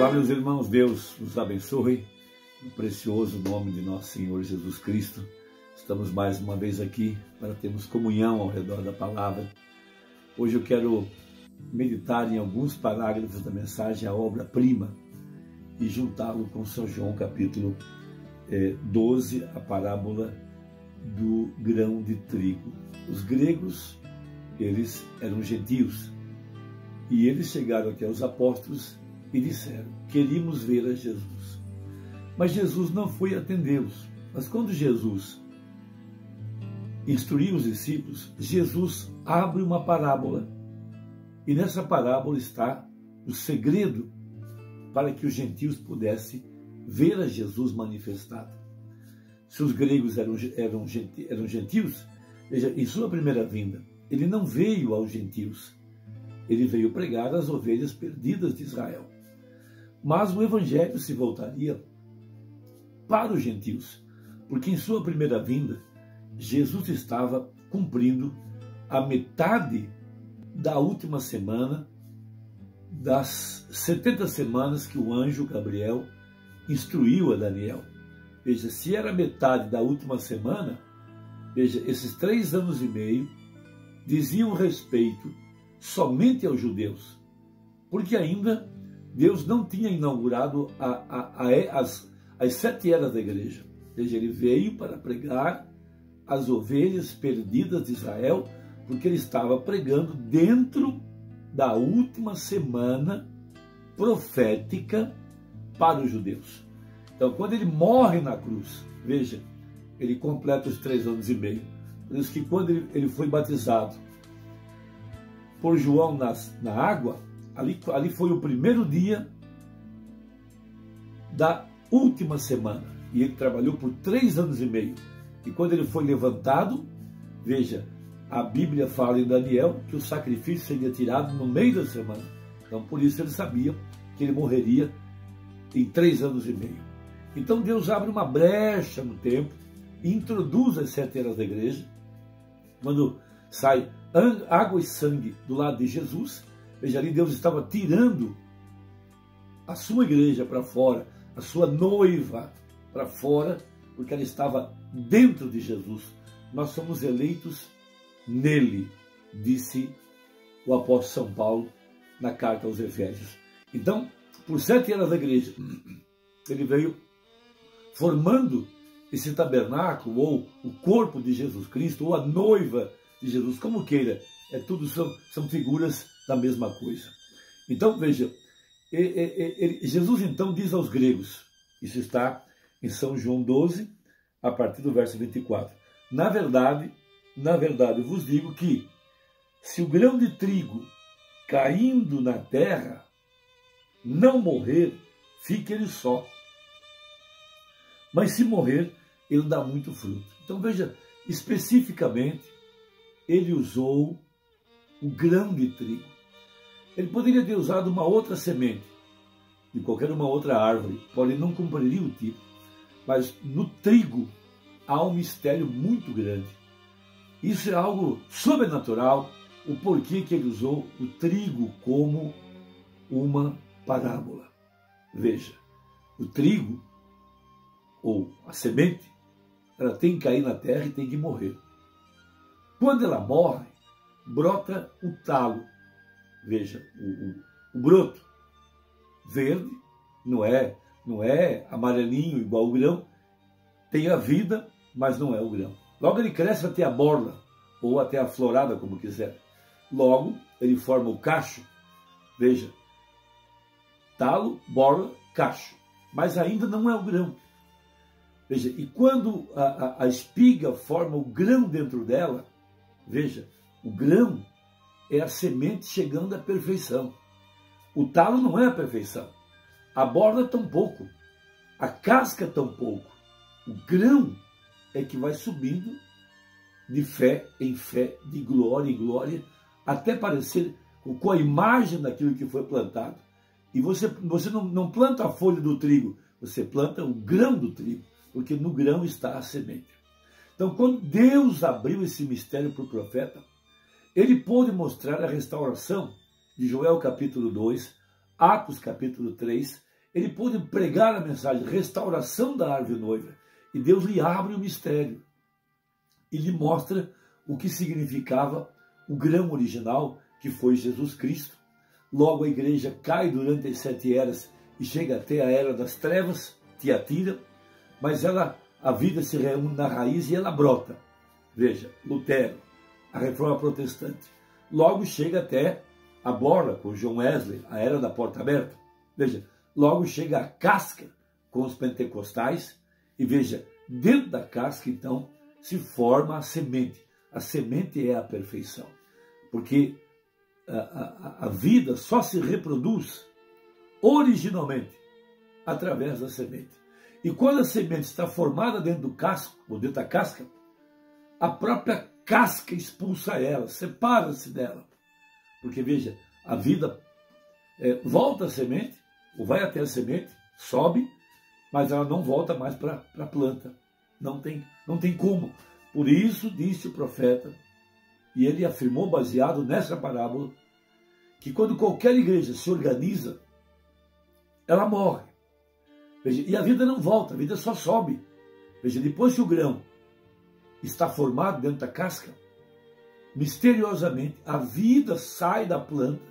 Olá, meus irmãos, Deus os abençoe, no precioso nome de nosso Senhor Jesus Cristo. Estamos mais uma vez aqui para termos comunhão ao redor da palavra. Hoje eu quero meditar em alguns parágrafos da mensagem, a obra-prima, e juntá-lo com São João capítulo 12, a parábola do grão de trigo. Os gregos, eles eram gentios, e eles chegaram até os apóstolos e disseram: queríamos ver a Jesus. Mas Jesus não foi atendê-los. Mas quando Jesus instruiu os discípulos, Jesus abre uma parábola. E nessa parábola está o segredo para que os gentios pudessem ver a Jesus manifestado. Se os gregos eram gentios, veja, em sua primeira vinda, ele não veio aos gentios. Ele veio pregar as ovelhas perdidas de Israel. Mas o evangelho se voltaria para os gentios, porque em sua primeira vinda, Jesus estava cumprindo a metade da última semana das 70 semanas que o anjo Gabriel instruiu a Daniel. Veja, se era metade da última semana, veja, esses 3 anos e meio diziam respeito somente aos judeus, porque ainda Deus não tinha inaugurado as 7 eras da igreja. Veja, ele veio para pregar as ovelhas perdidas de Israel, porque ele estava pregando dentro da última semana profética para os judeus. Então, quando ele morre na cruz, veja, ele completa os 3 anos e meio. Por isso que quando ele foi batizado por João na água, ali foi o primeiro dia da última semana. E ele trabalhou por 3 anos e meio. E quando ele foi levantado, veja, a Bíblia fala em Daniel que o sacrifício seria tirado no meio da semana. Então, por isso ele sabia que ele morreria em 3 anos e meio. Então, Deus abre uma brecha no tempo e introduz as 7 eras da igreja. Quando sai água e sangue do lado de Jesus, veja, ali Deus estava tirando a sua igreja para fora, a sua noiva para fora, porque ela estava dentro de Jesus. Nós somos eleitos nele, disse o apóstolo São Paulo na carta aos Efésios. Então, por 7 eras da igreja, ele veio formando esse tabernáculo, ou o corpo de Jesus Cristo, ou a noiva de Jesus, como queira, tudo são figuras da mesma coisa. Então, veja, Jesus então diz aos gregos, isso está em São João 12, a partir do verso 24, na verdade, eu vos digo que, se o grão de trigo caindo na terra não morrer, fica ele só. Mas se morrer, ele dá muito fruto. Então, veja, especificamente, ele usou o grão de trigo. Ele poderia ter usado uma outra semente, de qualquer uma outra árvore, porém não cumpriria o tipo. Mas no trigo há um mistério muito grande. Isso é algo sobrenatural, o porquê que ele usou o trigo como uma parábola. Veja, o trigo, ou a semente, ela tem que cair na terra e tem que morrer. Quando ela morre, brota o talo. Veja, o broto verde, não é amarelinho igual o grão, tem a vida, mas não é o grão. Logo ele cresce até a borla, ou até a florada, como quiser. Logo ele forma o cacho. Veja, talo, borla, cacho. Mas ainda não é o grão. Veja, e quando a espiga forma o grão dentro dela, veja, o grão é a semente chegando à perfeição. O talo não é a perfeição. A borda tampouco. A casca tampouco. O grão é que vai subindo de fé em fé, de glória em glória, até parecer com a imagem daquilo que foi plantado. E você não planta a folha do trigo, você planta o grão do trigo, porque no grão está a semente. Então, quando Deus abriu esse mistério para o profeta, ele pôde mostrar a restauração de Joel capítulo 2, Atos capítulo 3 ele pôde pregar a mensagem, restauração da árvore noiva. E Deus lhe abre o mistério e lhe mostra o que significava o grão original, que foi Jesus Cristo. Logo a igreja cai durante as 7 eras e chega até a era das trevas, Tiatira, mas a vida se reúne na raiz e ela brota. Veja, Lutero, a Reforma Protestante. Logo chega até a borla, com John Wesley, a era da porta aberta. Veja, logo chega a casca com os pentecostais e veja, dentro da casca então se forma a semente. A semente é a perfeição, porque a vida só se reproduz originalmente através da semente. E quando a semente está formada dentro do casco, ou dentro da casca, a própria casca expulsa ela, separa-se dela. Porque veja, a vida volta à semente, ou vai até a semente, sobe, mas ela não volta mais para a planta. Não tem como. Por isso disse o profeta, e ele afirmou, baseado nessa parábola, que quando qualquer igreja se organiza, ela morre. Veja, e a vida não volta, a vida só sobe. Veja, depois que o grão está formado dentro da casca, misteriosamente a vida sai da planta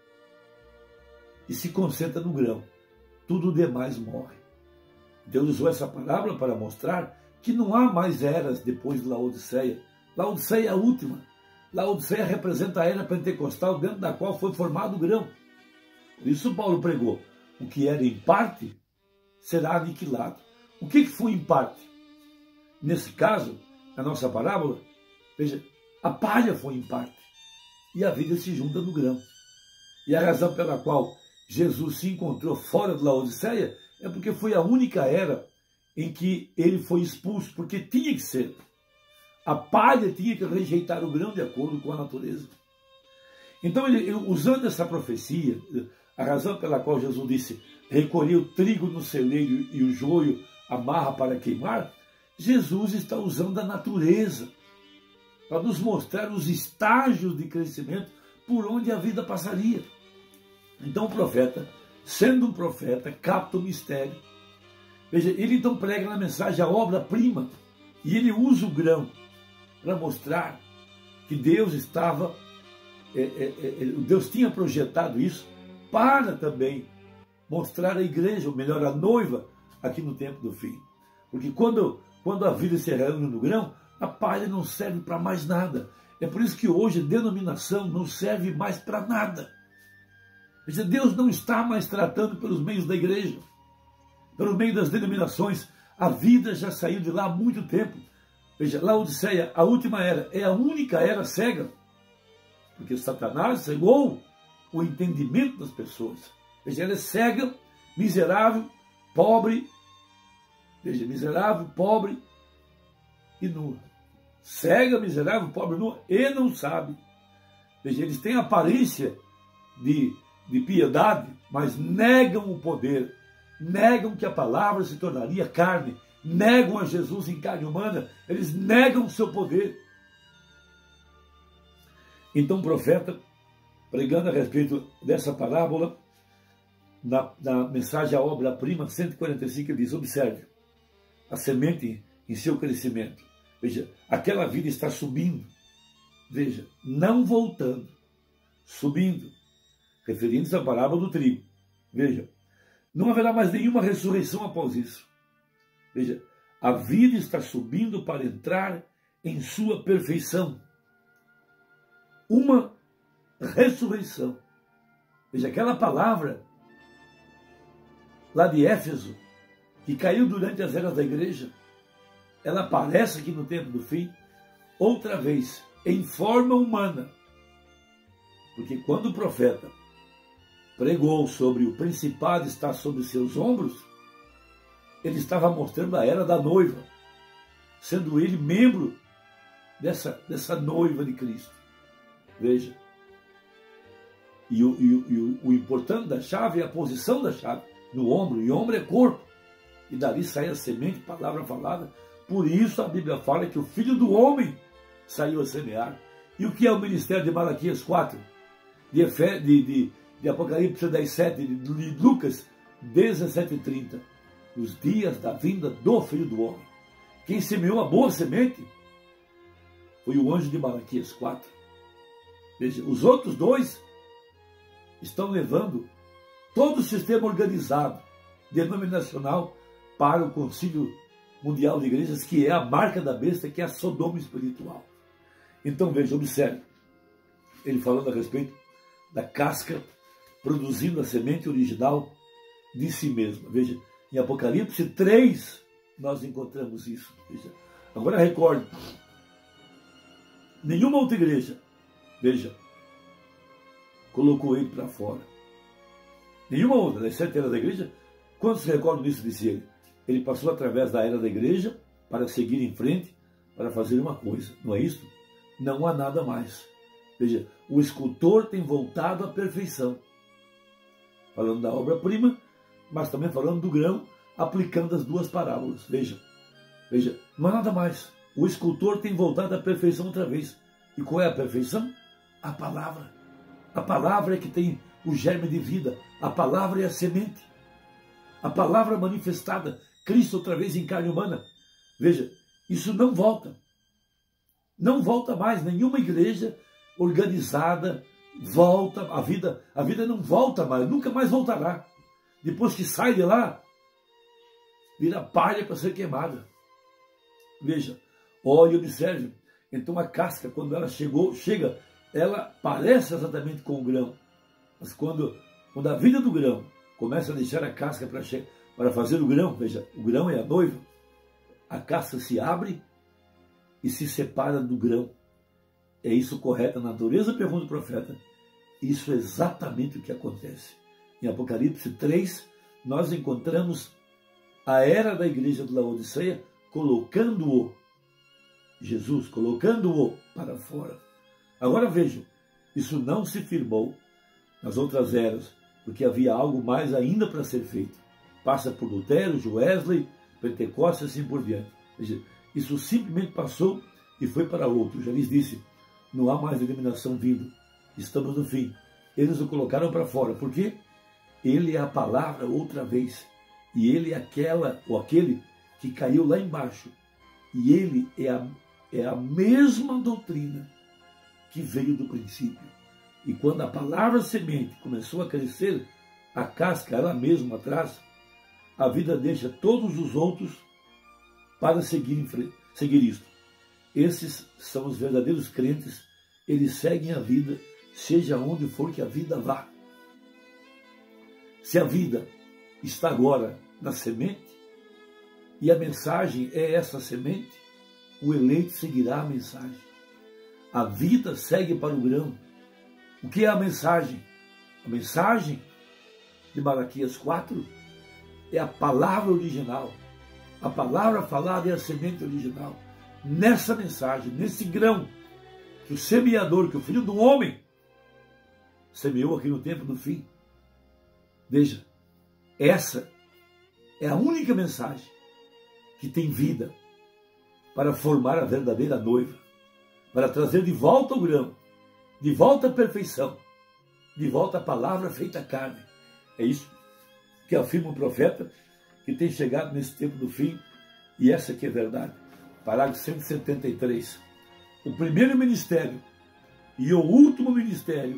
e se concentra no grão. Tudo o demais morre. Deus usou essa parábola para mostrar que não há mais eras depois de Laodiceia. Laodiceia é a última. Laodiceia representa a era pentecostal dentro da qual foi formado o grão. Por isso Paulo pregou, o que era em parte será aniquilado. O que foi em parte? Nesse caso, na nossa parábola, veja, a palha foi em parte e a vida se junta no grão. E a razão pela qual Jesus se encontrou fora de Laodiceia é porque foi a única era em que ele foi expulso, porque tinha que ser. A palha tinha que rejeitar o grão de acordo com a natureza. Então, usando essa profecia, a razão pela qual Jesus disse, recolher o trigo no celeiro e o joio amarra para queimar, Jesus está usando a natureza para nos mostrar os estágios de crescimento por onde a vida passaria. Então o profeta, sendo um profeta, capta o mistério. Veja, ele então prega na mensagem a obra-prima e ele usa o grão para mostrar que Deus estava, Deus tinha projetado isso para também mostrar a igreja, ou melhor, a noiva, aqui no tempo do fim. Porque quando a vida se reúne no grão, a palha não serve para mais nada. É por isso que hoje a denominação não serve mais para nada. Veja, Deus não está mais tratando pelos meios da igreja, pelo meio das denominações. A vida já saiu de lá há muito tempo. Veja, Laodiceia, a última era, é a única era cega, porque Satanás cegou o entendimento das pessoas. Veja, ela é cega, miserável, pobre. Veja, miserável, pobre e nua. Cega, miserável, pobre e nua e não sabe. Veja, eles têm aparência de piedade, mas negam o poder, negam que a palavra se tornaria carne, negam a Jesus em carne humana, eles negam o seu poder. Então o profeta, pregando a respeito dessa parábola, na mensagem à obra-prima 145, ele diz, observe, a semente em seu crescimento. Veja, aquela vida está subindo. Veja, não voltando, subindo. Referindo-se à parábola do trigo. Veja, não haverá mais nenhuma ressurreição após isso. Veja, a vida está subindo para entrar em sua perfeição. Uma ressurreição. Veja, aquela palavra lá de Éfeso, que caiu durante as eras da igreja, ela aparece aqui no tempo do fim, outra vez, em forma humana. Porque quando o profeta pregou sobre o principado estar sobre seus ombros, ele estava mostrando a era da noiva, sendo ele membro dessa noiva de Cristo. Veja. E o importante da chave é a posição da chave no ombro, e ombro é corpo. E dali sai a semente, palavra falada. Por isso a Bíblia fala que o Filho do Homem saiu a semear. E o que é o ministério de Malaquias 4? De Apocalipse 10:7, de Lucas 17:30, nos dias da vinda do Filho do Homem. Quem semeou a boa semente foi o anjo de Malaquias 4. Veja, os outros dois estão levando todo o sistema organizado, denominacional, para o Concílio Mundial de Igrejas, que é a marca da besta, que é a Sodoma espiritual. Então veja, observe, ele falando a respeito da casca produzindo a semente original de si mesma. Veja, em Apocalipse 3 nós encontramos isso. Veja, agora recorde, nenhuma outra igreja, veja, colocou ele para fora. Nenhuma outra, das 7 eras da igreja. Quantos se recordam disso, disse ele? Ele passou através da era da igreja para seguir em frente, para fazer uma coisa. Não é isso? Não há nada mais. Veja, o escultor tem voltado à perfeição. Falando da obra-prima, mas também falando do grão, aplicando as duas parábolas. Veja, não há nada mais. O escultor tem voltado à perfeição outra vez. E qual é a perfeição? A palavra. A palavra é que tem o germe de vida. A palavra é a semente. A palavra manifestada, Cristo outra vez em carne humana. Veja, isso não volta. Não volta mais. Nenhuma igreja organizada volta. A vida não volta mais, nunca mais voltará. Depois que sai de lá, vira palha para ser queimada. Veja, olhe e observe. Então a casca, quando ela chega, ela parece exatamente com o grão. Mas quando a vida do grão começa a deixar a casca para fazer o grão, veja, o grão é a noiva, a casca se abre e se separa do grão. É isso correto na natureza? Pergunta o profeta. Isso é exatamente o que acontece. Em Apocalipse 3, nós encontramos a era da igreja de Laodiceia colocando-o, Jesus colocando-o para fora. Agora vejam, isso não se firmou nas outras eras, porque havia algo mais ainda para ser feito. Passa por Lutero, Wesley, Pentecostes e assim por diante. Veja, isso simplesmente passou e foi para outro. Já lhes disse, não há mais eliminação vindo. Estamos no fim. Eles o colocaram para fora. Por quê? Ele é a palavra outra vez. E ele é aquele que caiu lá embaixo. E ele é a mesma doutrina que veio do princípio. E quando a palavra semente começou a crescer, a casca, ela mesma atrás, a vida deixa todos os outros para seguir isto. Esses são os verdadeiros crentes, eles seguem a vida, seja onde for que a vida vá. Se a vida está agora na semente, e a mensagem é essa semente, o eleito seguirá a mensagem. A vida segue para o grão. O que é a mensagem? A mensagem de Malaquias 4 é a palavra original. A palavra falada é a semente original. Nessa mensagem, nesse grão, que o semeador, que o Filho do Homem, semeou aqui no tempo do fim. Veja, essa é a única mensagem que tem vida para formar a verdadeira noiva, para trazer de volta o grão, de volta a perfeição, de volta a palavra feita carne. É isso que afirma o profeta, que tem chegado nesse tempo do fim, e essa aqui é a verdade. Parágrafo 173. O primeiro ministério e o último ministério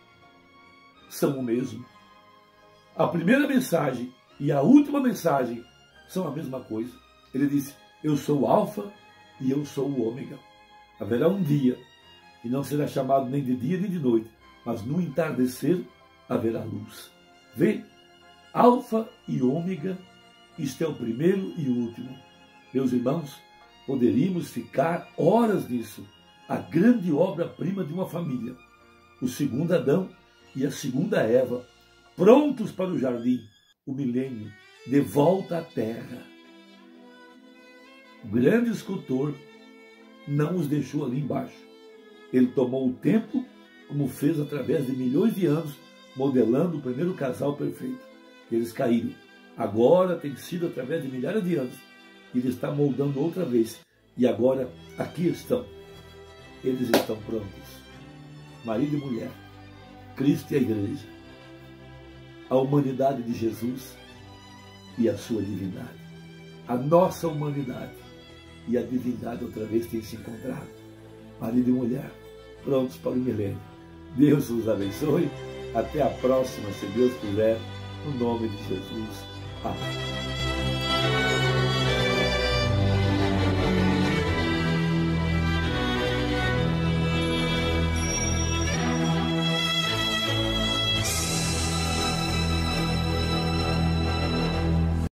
são o mesmo. A primeira mensagem e a última mensagem são a mesma coisa. Ele disse, eu sou o alfa e eu sou o ômega. Haverá um dia, e não será chamado nem de dia nem de noite, mas no entardecer haverá luz. Vê, alfa e ômega, isto é o primeiro e o último. Meus irmãos, poderíamos ficar horas nisso. A grande obra-prima de uma família. O segundo Adão e a segunda Eva, prontos para o jardim, o milênio, de volta à terra. O grande escultor não os deixou ali embaixo. Ele tomou o tempo, como fez através de milhões de anos, modelando o primeiro casal perfeito. Eles caíram. Agora tem sido através de milhares de anos. Ele está moldando outra vez. E agora aqui estão. Eles estão prontos. Marido e mulher. Cristo e a igreja. A humanidade de Jesus e a sua divindade. A nossa humanidade e a divindade outra vez têm se encontrado. Marido e mulher, prontos para o milênio. Deus os abençoe. Até a próxima, se Deus quiser, no nome de Jesus. Amém.